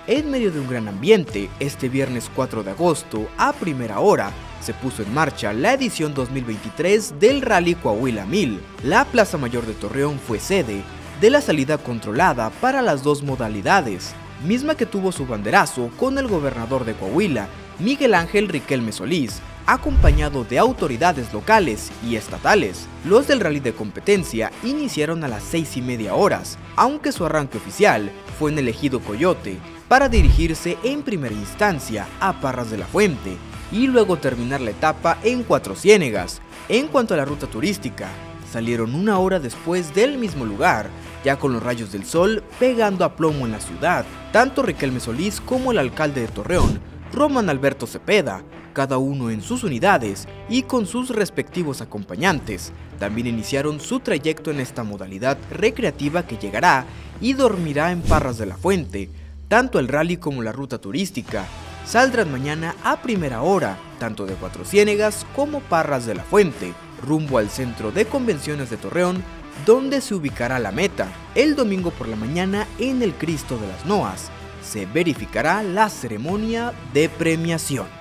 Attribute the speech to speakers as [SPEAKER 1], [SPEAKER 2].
[SPEAKER 1] En medio de un gran ambiente, este viernes 4 de agosto, a primera hora, se puso en marcha la edición 2023 del Rally Coahuila 1000. La Plaza Mayor de Torreón fue sede de la salida controlada para las dos modalidades, misma que tuvo su banderazo con el gobernador de Coahuila, Miguel Ángel Riquelme Solís, acompañado de autoridades locales y estatales. Los del rally de competencia iniciaron a las 6:30 horas, aunque su arranque oficial fue en el ejido Coyote, para dirigirse en primera instancia a Parras de la Fuente y luego terminar la etapa en Cuatro Ciénegas. En cuanto a la ruta turística, salieron una hora después del mismo lugar, ya con los rayos del sol pegando a plomo en la ciudad. Tanto Riquelme Solís como el alcalde de Torreón, Román Alberto Cepeda, cada uno en sus unidades y con sus respectivos acompañantes, también iniciaron su trayecto en esta modalidad recreativa que llegará y dormirá en Parras de la Fuente. Tanto el rally como la ruta turística saldrán mañana a primera hora, tanto de Cuatro Ciénegas como Parras de la Fuente, rumbo al Centro de Convenciones de Torreón, donde se ubicará la meta. El domingo por la mañana, en el Cristo de las Noas, se verificará la ceremonia de premiación.